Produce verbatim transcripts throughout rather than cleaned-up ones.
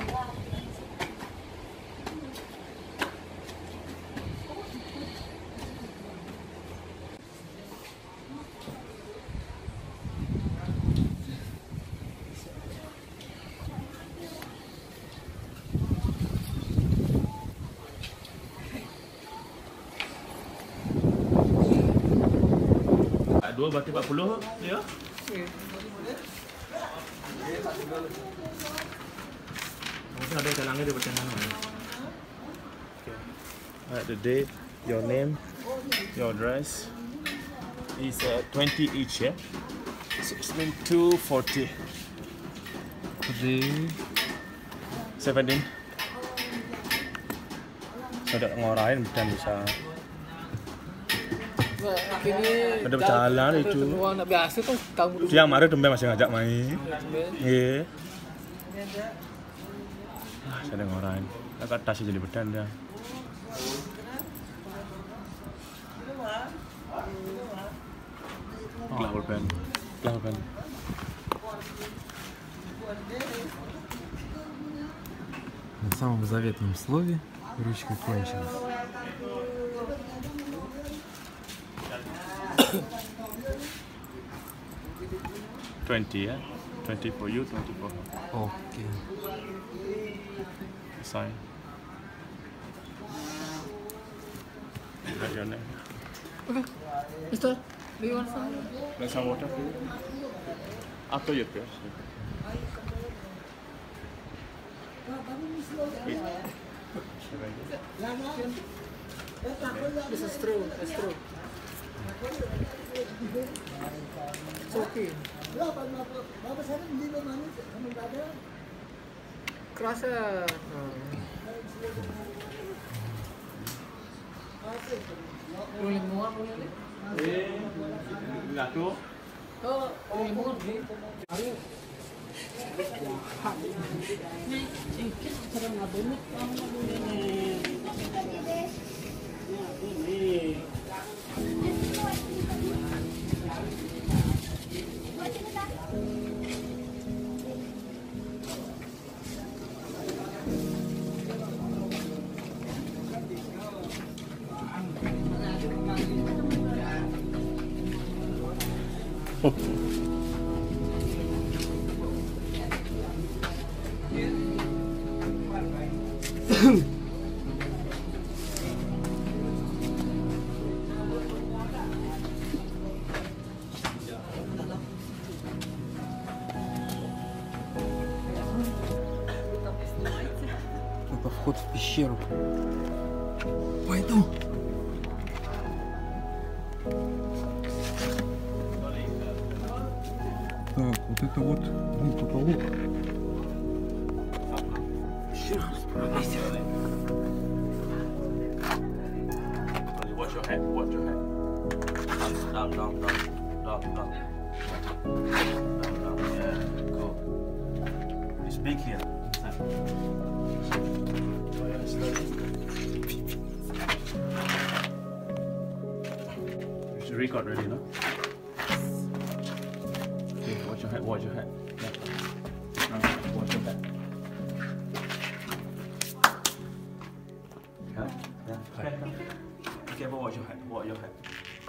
Dua berarti empat puluh ya? Mungkin ada calangnya di bagian mana? Okay. Alright, the date, your name, your address is uh, twenty each, yeah? So it's been two forty. Today, seventeen. So ada ngarahin dan bisa. Ada berjalan itu. Nak biasa kan kamu. Dia marah Dembe masih ngajak main. Nggih. Ah, saya ngarahin. Agak tas jadi bedan dia. Cloud pen. Cloud pen. На самом заветном слове ручка кончилась. Twenty, yeah. Twenty for you, twenty for her. Okay. Sign. Write your name. Okay. Mister, do you want some? Like some water. After your prayers. This is true. It's true. It's okay. Kerasa. Boleh muat boleh ni? Eh, lato. Oh, boleh muat ni. Это вход в пещеру. Пойду. Так, вот это вот, ну, потолок. Watch your head, watch your head. Down, down, down, down, down. Down, down, yeah, cool. It's big here. You should record already, no? Okay, watch your head, watch your head. Yeah. Uh, watch your head. Yeah, yeah. Okay, be careful, watch your head, watch your head.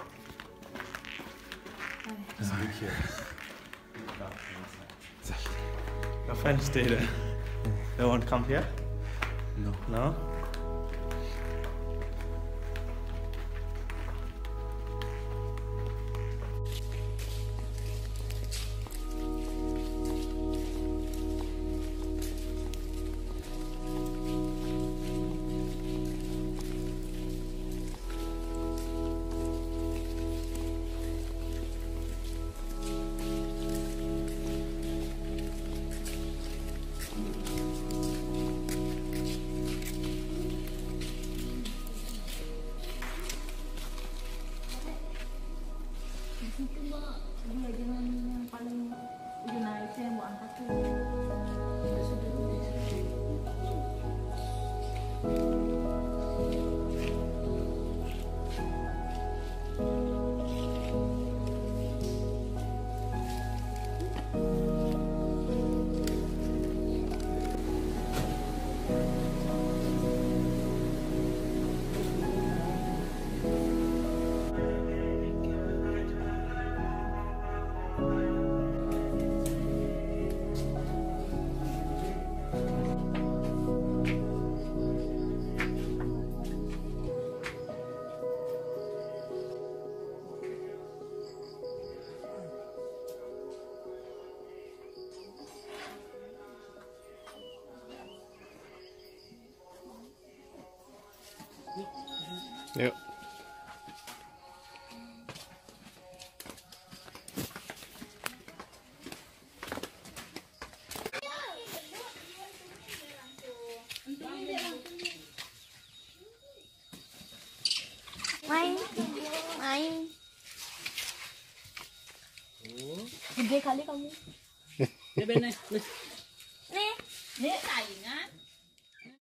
It's big here. Your friends stay there. They won't come here? No. No? Yuk. Main, main. Gede kali kamu. Dia benar. Nih, nih saingan.